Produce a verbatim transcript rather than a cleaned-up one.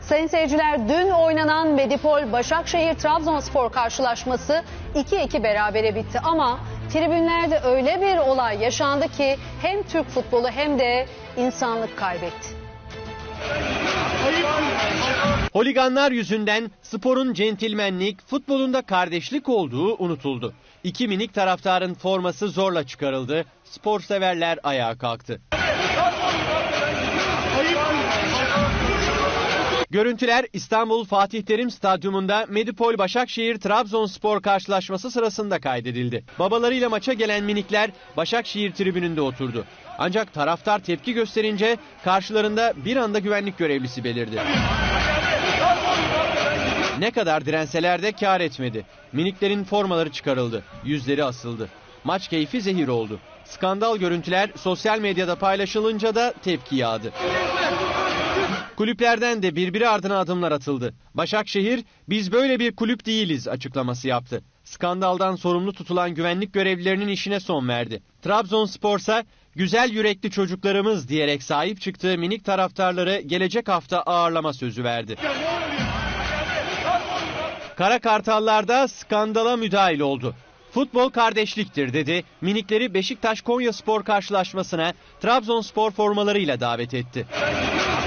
Sayın seyirciler, dün oynanan Medipol Başakşehir Trabzonspor karşılaşması iki iki berabere bitti ama tribünlerde öyle bir olay yaşandı ki hem Türk futbolu hem de insanlık kaybetti. Holiganlar yüzünden sporun centilmenlik, futbolun da kardeşlik olduğu unutuldu. İki minik taraftarın forması zorla çıkarıldı. Spor severler ayağa kalktı. Görüntüler İstanbul Fatih Terim Stadyumunda Medipol Başakşehir Trabzonspor karşılaşması sırasında kaydedildi. Babalarıyla maça gelen minikler Başakşehir tribününde oturdu. Ancak taraftar tepki gösterince karşılarında bir anda güvenlik görevlisi belirdi. Ne kadar direnseler de kâr etmedi. Miniklerin formaları çıkarıldı, yüzleri asıldı. Maç keyfi zehir oldu. Skandal görüntüler sosyal medyada paylaşılınca da tepki yağdı. Kulüplerden de birbiri ardına adımlar atıldı. Başakşehir, "Biz böyle bir kulüp değiliz" açıklaması yaptı. Skandaldan sorumlu tutulan güvenlik görevlilerinin işine son verdi. Trabzonspor ise "Güzel yürekli çocuklarımız" diyerek sahip çıktığı minik taraftarları gelecek hafta ağırlama sözü verdi. Kara Kartallar da skandala müdahil oldu. "Futbol kardeşliktir" dedi. Minikleri Beşiktaş Konyaspor karşılaşmasına Trabzonspor formalarıyla davet etti.